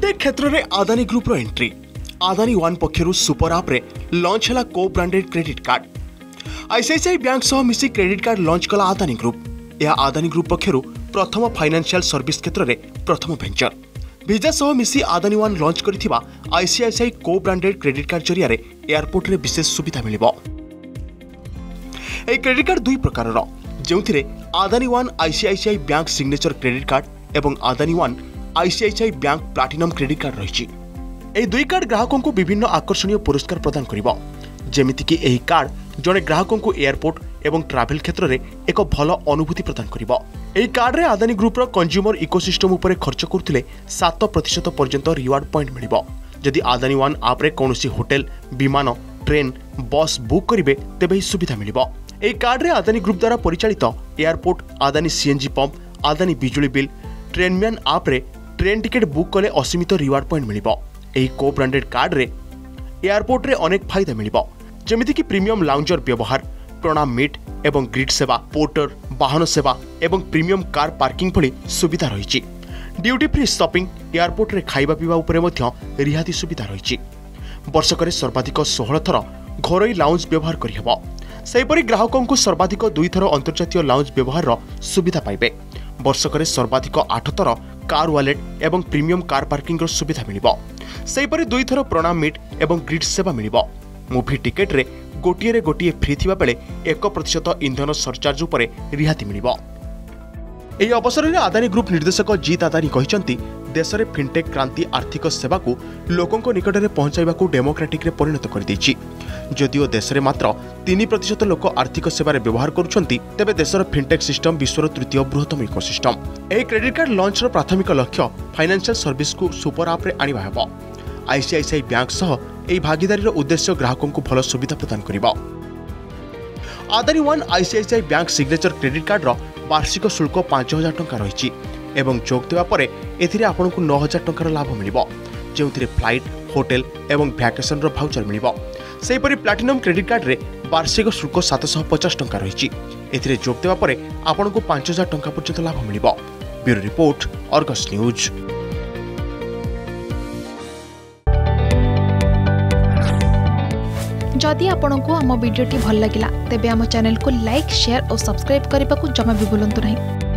Fintech क्षेत्र में Adani group entry. Adani one पक्षर सुपर आप रे लॉन्च है को branded credit card. ICICI bank सह मिसी क्रेडिट कार्ड लॉन्च कला आदानी ग्रुप। यह आदानी ग्रुप पक्षर प्रथम फाइनेंशियल सर्विस क्षेत्र में प्रथम वेंचर। भिजा सह मिसी आदानी वन लॉन्च करथिबा आईसीआईसीआई को ब्रांडेड क्रेडिट कार्ड जरिया एयरपोर्ट रे विशेष सुविधा मिलिबो। ए क्रेडिट कार्ड दुई प्रकार जो Adani one ICICI bank signature credit card एवं Adani one ICICI bank platinum credit card रही। ए दुई कार्ड ग्राहकों को विभिन्न आकर्षणीय पुरस्कार प्रदान करिबो। जेमिति कि एही कार्ड जड़े ग्राहकों को एयरपोर्ट एवं ट्रैवल क्षेत्र में एक भल अनुभूति प्रदान करिबो। एही कार्ड रे आदानी ग्रुप रो कंज्यूमर इकोसिस्टम उपरे खर्च करथिले 7% पर्यंत रिवार्ड पॉइंट मिलिबो। जदि आदानी वन आप रे कोनोसी होटल, विमान, ट्रेन, बस बुक करिवे तेबे ही सुविधा मिलिबो। एही कार्ड रे आदानी ग्रुप द्वारा परिचालित airport, Adani CNG pump, Adani बिजुली बिल, ट्रेनमैन आप रे ट्रेन टिकेट बुक कले असीमित रिवार्ड पॉइंट मिलिबो। एही को ब्रांडेड कार्ड रे एयरपोर्ट रे अनेक फायदा मिलिबो, जेमिति कि प्रीमियम लाउंजर व्यवहार, प्रणाम मीट एवं ग्रिड सेवा, पोर्टर, वाहन सेवा एवं प्रीमियम कार पार्किंग भली सुविधा रही। ड्यूटी फ्री शॉपिंग, एयरपोर्ट रे खाइबा पीवा उपरे मध्य रिहाती सुविधा रही। वर्षक सर्वाधिक 16 थर घरोई लाउंज व्यवहार करिहेबो। सेहिपरि ग्राहकों को सर्वाधिक 2 थर अंतर्जातीय लाउंज व्यवहार सुविधा पाइबे। वर्षक सर्वाधिक 8 थर कार वॉलेट एवं प्रीमियम कार पार्किंग सुविधा मिलिबो। सेहिपरि 2 थर प्रणाम मीट एवं ग्रिड सेवा मिलिबो। मूवी टिकेट रे गोटिए फ्री थिबा बेले 1% इंधन सरचार्ज उपरे रिहाती मिलिबो। एही अवसर में आदानी ग्रुप निर्देशक जीत आदानी कहिसंती देश में फिनटेक क्रांति आर्थिक सेवा को लोकों निकट में पहुंचाइबा को डेमोक्रेटिक रे परिणत कर देछि। जदिओ देश में मात्र 3% लोक आर्थिक सेवा रे व्यवहार करुछंती, तेबे देशर फिनटेक सिस्टम विश्वर तृतीय बृहत्तम इकोसिस्टम। एही क्रेडिट कार्ड लॉन्च रो प्राथमिक लक्ष्य फाइनेंशियल सर्विस को सुपर आप रे आनिबा हेबो। आईसीआईसीआई बैंक सह एही भागीदारी रो उद्देश्य ग्राहकों को भल सुविधा प्रदान करिबो। Adani one ICICI bank signature credit card रो वार्षिक शुल्क 5000 टंका रही एवं जोग देवा परे एथिरे आपनकु 9000 टंकार लाभ मिलिबो, जेउथिरे फ्लाइट, होटल एवं वैकेशन रो भाउचर मिलिबो। सेहिपरि प्लाटिनम क्रेडिट कार्ड रे वार्षिक शुल्क 750 टंका रही। एथिरे जोग देवा परे आपनकु 5000 टंका पर्यंत लाभ मिलिबो। Bureau report, Argus news. जदि आपंक आम भिडी भल लगा तेब आम चैनल को लाइक, शेयर और सब्सक्राइब करने को जमा भी भूलु नहीं।